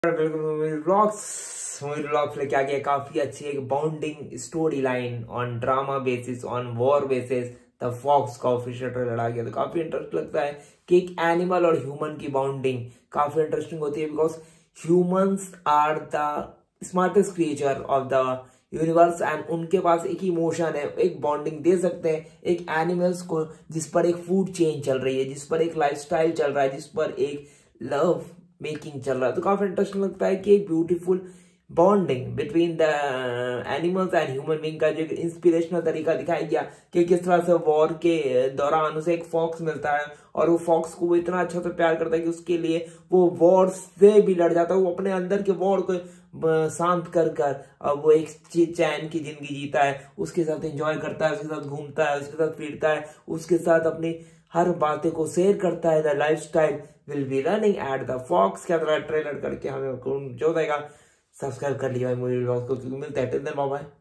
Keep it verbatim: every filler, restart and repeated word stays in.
Vlogs movie vlogs लेके आ गया काफी अच्छी एक bounding story line on drama basis on war basis the fox का ऑफिशियल ट्रेलर आ गया। तो काफी इंटरेस्ट लगता है कि एक एनिमल और ह्यूमन की बाउंडिंग काफी इंटरेस्टिंग होती है, because humans are the smartest creature of the universe and उनके पास एक इमोशन है, एक बॉन्डिंग दे सकते हैं एक एनिमल्स को जिस पर एक फूड चेन चल रही है, जिस पर एक लाइफस्टाइल चल रहा है, जिस पर एक लव मेकिंग चल रहा है। तो काफी इंटरेस्टिंग लगता है कि एक beautiful bonding between the animals and human being का जो इंस्पिरेशनल तरीका दिखाया गया कि किस तरह से वॉर के दौरान उसे एक फॉक्स मिलता है और वो फॉक्स को वो इतना अच्छा से प्यार करता है कि उसके लिए वो वॉर से भी लड़ जाता है, वो अपने अंदर के वॉर को शांत कर कर अब वो एक चैन की जिंदगी जीता है, उसके साथ एंजॉय करता है, उसके साथ घूमता है, उसके साथ फिरता है, उसके साथ अपनी हर बातें को शेयर करता है। The life style will be running at the fox क्या तरह ट्रेलर करके हमें जो देगा। सब्सक्राइब कर लिया मूवी व्लॉग्स को, मिलता है। Bye bye.